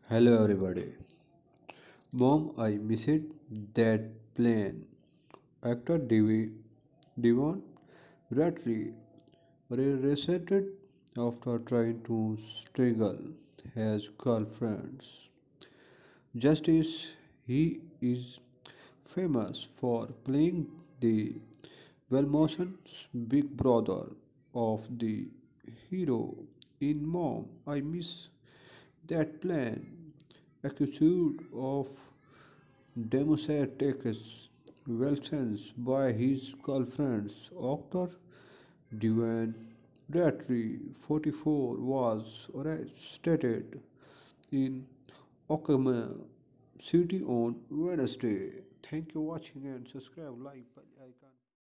Hello everybody. Mom, I missed that plane. Actor Devon Rattley resetted after trying to strangle his girlfriends. Justice, he is famous for playing the well-motioned big brother of the hero in Mom. I miss that plan, accused of Democeticus, Wilson's by his girlfriends, Octor Duane Ratry, 44, was arrested in Oklahoma City on Wednesday. Thank you for watching and subscribe, like. Bye.